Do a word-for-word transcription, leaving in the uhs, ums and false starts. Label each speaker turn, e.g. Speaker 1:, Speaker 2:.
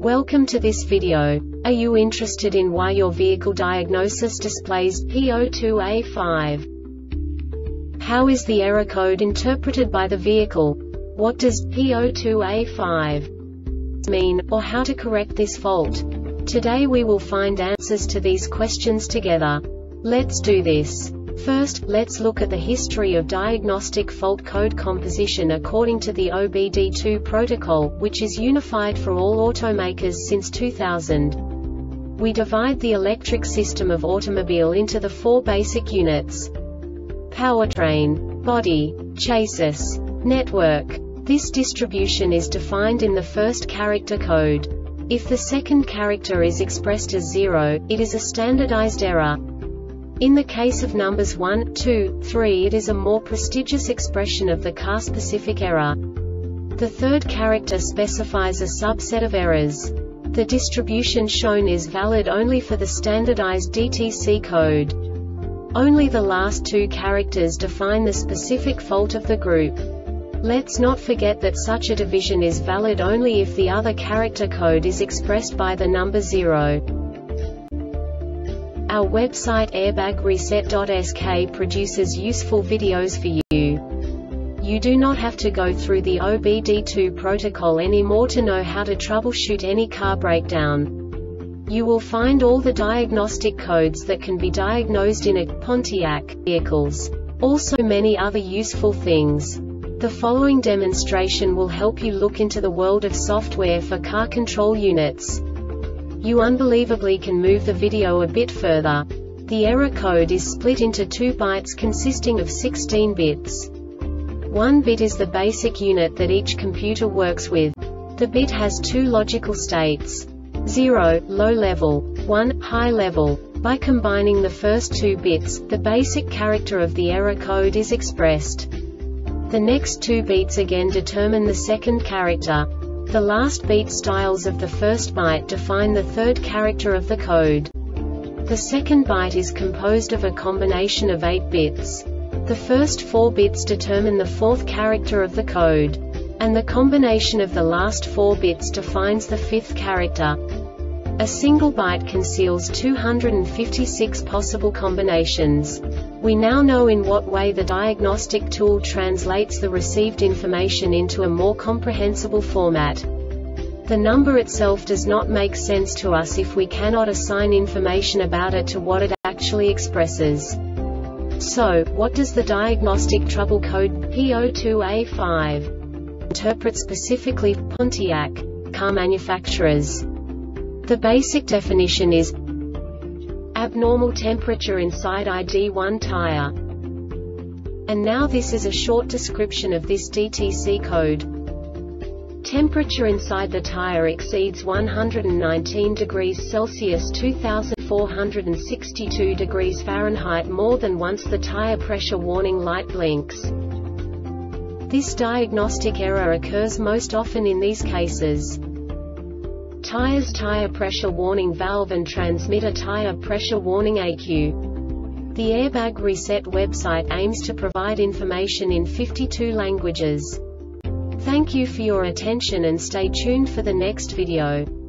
Speaker 1: Welcome to this video. Are you interested in why your vehicle diagnosis displays P zero two A five? How is the error code interpreted by the vehicle? What does P zero two A five mean, or how to correct this fault? Today we will find answers to these questions together. Let's do this. First, let's look at the history of diagnostic fault code composition according to the O B D two protocol, which is unified for all automakers since two thousand. We divide the electric system of automobile into the four basic units: powertrain, body, chassis, network. This distribution is defined in the first character code. If the second character is expressed as zero, it is a standardized error. In the case of numbers one, two, three, it is a more prestigious expression of the car-specific error. The third character specifies a subset of errors. The distribution shown is valid only for the standardized D T C code. Only the last two characters define the specific fault of the group. Let's not forget that such a division is valid only if the other character code is expressed by the number zero. Our website airbag reset dot S K produces useful videos for you. You do not have to go through the O B D two protocol anymore to know how to troubleshoot any car breakdown. You will find all the diagnostic codes that can be diagnosed in a Pontiac vehicles. Also many other useful things. The following demonstration will help you look into the world of software for car control units. You unbelievably can move the video a bit further. The error code is split into two bytes consisting of sixteen bits. One bit is the basic unit that each computer works with. The bit has two logical states: zero, low level, one, high level. By combining the first two bits, the basic character of the error code is expressed. The next two bits again determine the second character. The last beat styles of the first byte define the third character of the code. The second byte is composed of a combination of eight bits. The first four bits determine the fourth character of the code. And the combination of the last four bits defines the fifth character. A single byte conceals two hundred fifty-six possible combinations. We now know in what way the diagnostic tool translates the received information into a more comprehensible format. The number itself does not make sense to us if we cannot assign information about it to what it actually expresses. So, what does the diagnostic trouble code P zero two A five interpret specifically for Pontiac car manufacturers? The basic definition is abnormal temperature inside I D one tire. And now this is a short description of this D T C code. Temperature inside the tire exceeds one hundred nineteen degrees Celsius two thousand four hundred sixty-two degrees Fahrenheit more than once the tire pressure warning light blinks. This diagnostic error occurs most often in these cases: tires tire pressure warning valve and transmitter tire pressure warning A Q. The Airbag Reset website aims to provide information in fifty-two languages. Thank you for your attention and stay tuned for the next video.